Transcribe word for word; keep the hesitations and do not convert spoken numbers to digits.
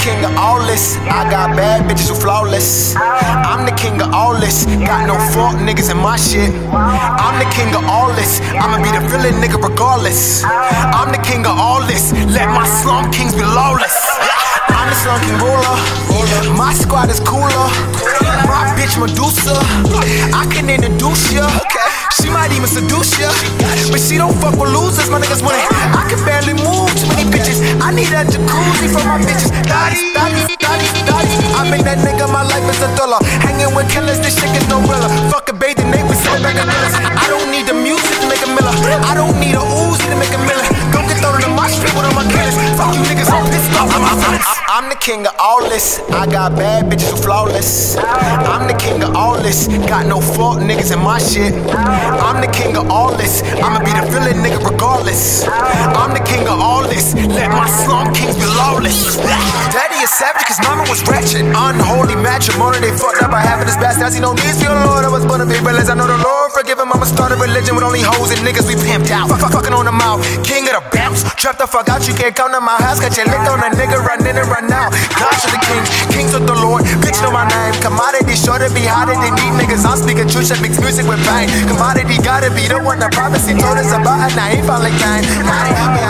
king of all this. I got bad bitches who flawless. I'm the king of all this. Got no fuck niggas in my shit. I'm the king of all this. I'ma be the villain nigga regardless. I'm the king of all this. Let my slum kings be lawless. I'm the slum king ruler. My squad is cooler. My bitch Medusa. I can introduce ya. She might even seduce ya, but she don't fuck with losers. My niggas want it. I can barely move too many bitches. I need a jacuzzi for my bitches. Dotties, dotties, dotties, dotties. I make that nigga, my life is a thriller. Hanging with killers, this shit is no realer. Fuck a bathing ape, we sit back and villas. I don't need the music to make a miller. I don't need a Uzi to make a miller. Don't get thrown in the mosh pit with all my killers. Fuck you niggas, I'm pissed off with my friends. I'm the king of all this. I got bad bitches who flawless. I'm the king of all this. Got no fault niggas in my shit. I'm the king of all this. I'ma be the villain nigga regardless. I'm the king of all this. Let my slum kings be lawless. Daddy is savage cause mama was ratchet. Unholy matrimony, they fucked up by having this bastard. He no needs for your Lord. I was born to be realized I know the Lord forgive him. I'ma start a religion with only hoes and niggas we pimped out. Fuck, fuck, fucking on the mouth. King of the bounce. Trap the fuck out, you can't come to my house. Got your lick on a nigga, run in and run out. Gosh of the kings, kings of the Lord. Bitch know my name. Commodity sure to be hotter than these niggas. I'm speaking truth, that mix music with pain. Commodity gotta be the one that prophecy told us about, and I ain't falling game.